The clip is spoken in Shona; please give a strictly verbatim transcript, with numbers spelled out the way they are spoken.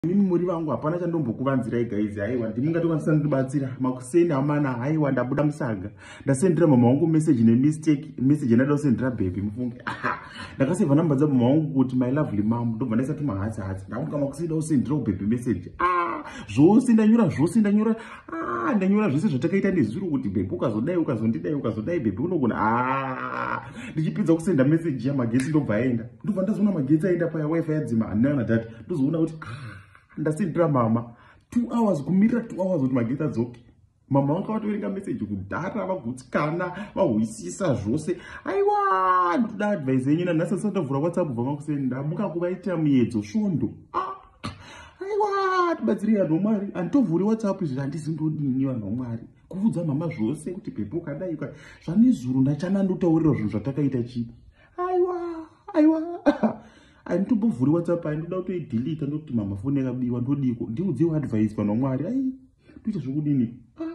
Mimi muri vangu hapana chandombokuvanzirai guys. Haiwa ndimungatokanisa ndibatsira makuseni amana. Haiwa ndabuda musaga ndasendera mama wangu message ne mistake message ndada kusendera baby mufunge ndakaseva namba dza mama wangu kuti my lovely mom ndobva ndaisa tuma hatsi hatsi ndamuka makusenda usendera baby message ah zvose ndanyora zvose ndanyora ah ndanyora zvose zvatakaita nezuro kuti baby ukazodai ukazondidai ukazodai baby unogona ah ndichipedza kusenda message ya magetsi ndobva aenda ndobva ndazoona magetsi aenda pa wifi yadzima anana data ndozoona kuti ndasendera mama two hours kumirira two hours kuti magetsi adzoke. Mama wangu akatoverenga message kudhara vagutsikana vahwisisa zvose. Aiwa ndoda advice yenyu nanhasi ndisatavhura WhatsApp bva makusenda mukakuvaita muedzo svondo. Ah aiwa tibatsirei vanhu vaMwari handitovhuri WhatsApp izvi handisi ndodini vanhu vaMwari kuudza mama zvose kuti pepo ukadai zvane zuro ndachana ndotaurira zvinhu zvatakaita chi. Aiwa aiwa handitombovhuri WhatsApp handinoda kutoidelete ndokuti mama foni yakabiwa ndodiko ndiudziwo advice vanhu vaMwari ai ndoita zvokudini.